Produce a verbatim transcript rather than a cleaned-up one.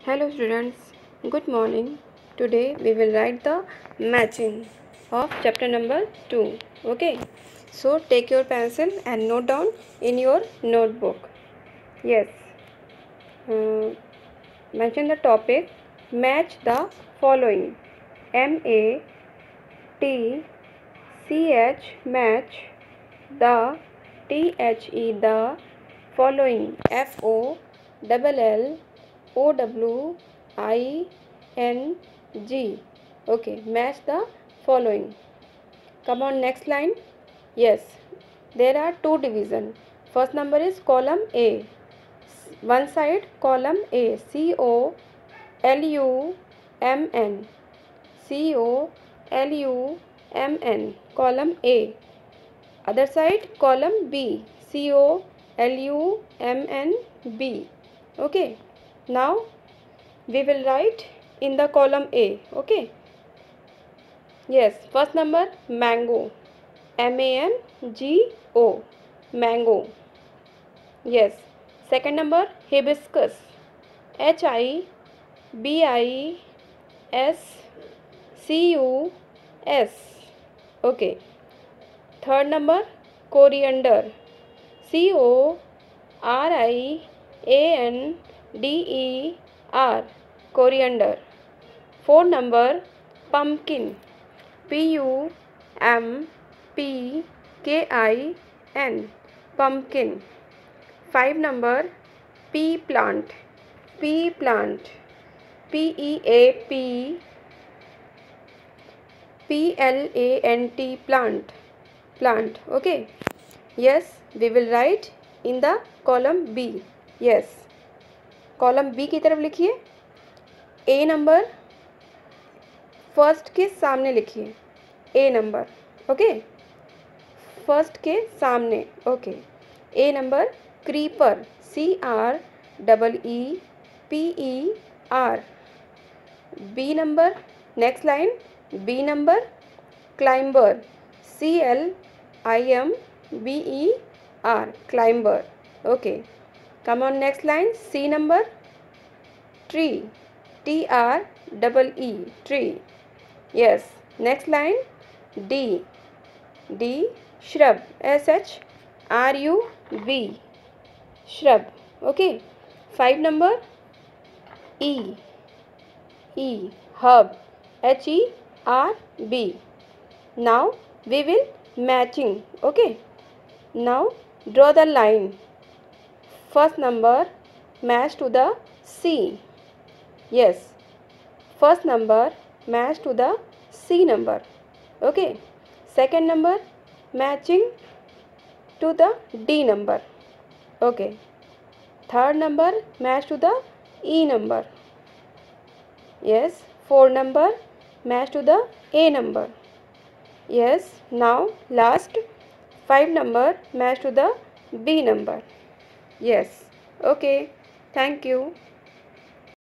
Hello students, good morning. Today we will write the matching of chapter number two. Okay, so take your pencil and note down in your notebook. Yes, uh, mention the topic, match the following. M A T C H, match the, T H E, the following, F O L L O W I N G. Okay, match the following. Come on, next line. Yes, there are two division. First number is column A. One side column A, C O L U M N, C O L U M N, column A. Other side column B, C O L U M N B. Okay, now we will write in the column A. Okay, yes, first number mango, M A N G O, mango. Yes, second number hibiscus, H I B I S C U S. Okay, third number coriander, C O R I A N D E R, coriander. Fourth number pumpkin, P U M P K I N, pumpkin. Five number pea plant, pea plant, P E A P P L A N T, plant, plant. Okay, yes, we will write in the column B. Yes, column B की तरफ लिखिए, ए number first के सामने लिखिए, ए number. Okay, first के सामने. Okay, A number creeper, C R double E P E R. B number, next line, B number climber, C L I M B E R, climber. Okay, come on, next line, C number tree, T R double E, tree. Yes, next line, D, D shrub, S H R U B, shrub. Okay, five number E, E herb, H E R B. Now we will matching. Okay, now draw the line. First number match to the C. Yes, first number match to the C number. Okay, second number matching to the D number. Okay, third number match to the E number. Yes, fourth number match to the A number. Yes, now last five number match to the B number. Yes, okay, thank you.